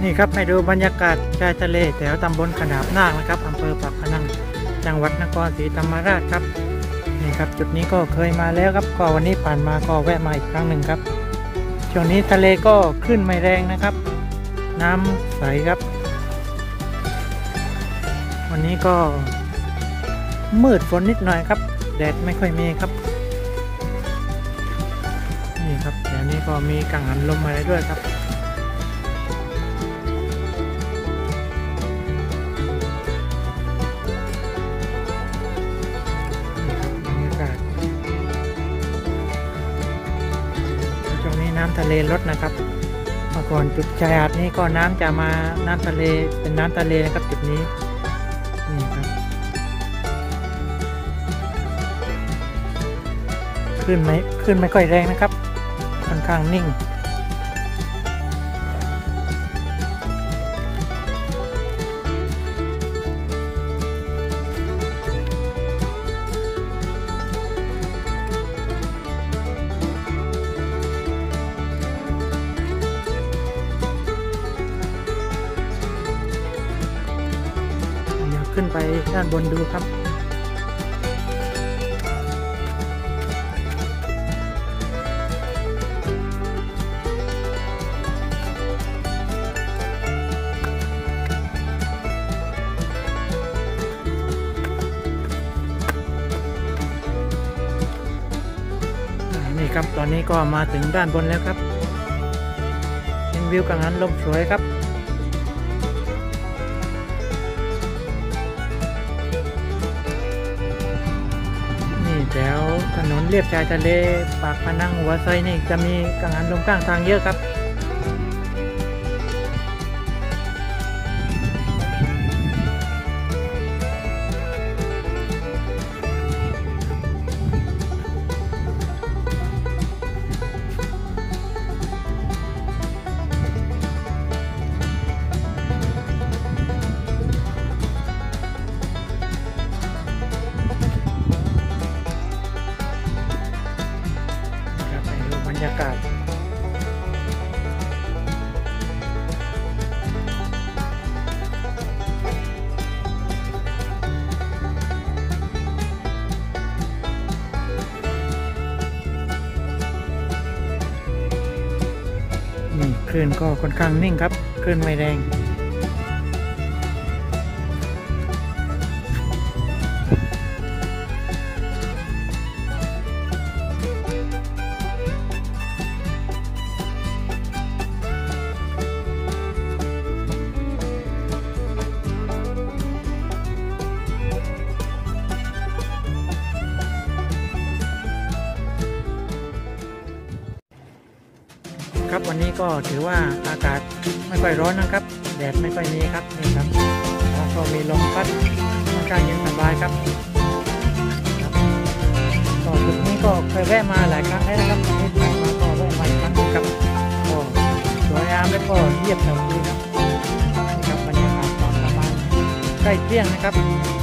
นี่ครับให้ดูบรรยากาศชายทะเลแถวตำบลขนาบนาคนะครับอำเภอปากพนังจังหวัดนครศรีธรรมราชครับนี่ครับจุดนี้ก็เคยมาแล้วครับก็วันนี้ผ่านมาก็แวะมาอีกครั้งหนึ่งครับช่วงนี้ทะเลก็ขึ้นไม่แรงนะครับน้ำใสครับวันนี้ก็มืดฝนนิดหน่อยครับแดดไม่ค่อยมีครับนี่ครับแถวนี้ก็มีกังหันลมอะไรด้วยครับช่วงนี้น้ำทะเลลดนะครับเมื่อก่อนจุดชายหาดนี้ก็น้ำจะมาน้ำทะเลเป็นน้ำทะเลนะครับจุดนี้นี่ครับขึ้นไม่ค่อยแรงนะครับค่อนข้างนิ่งขึ้นไปด้านบนดูครับนี่ครับตอนนี้ก็มาถึงด้านบนแล้วครับเห็นวิวกังหันลมสวยครับแถวถนนเลียบชายทะเลปากพนังหัวไซนี่จะมีกังหันลมข้างทางเยอะครับบรรยากาศนี่คลื่นก็ค่อนข้างนิ่งครับคลื่นไม่แรงครับวันนี้ก็ถือว่าอากาศไม่ค่อยร้อนนะครับแดดไม่ค่อยมีครับนี่ครับแล้วก็มีลมพัดค่อนข้างเย็นสบายครับก็จุดนี้ก็เคยแวะมาหลายครั้งแล้วนะครับนี่ผ่านมาก็แวะมาอีกครั้งนึงครับก็สวยงามและก็เยียบสบายครับนี่ครับบรรยากาศตอนประมาณใกล้เที่ยงนะครับ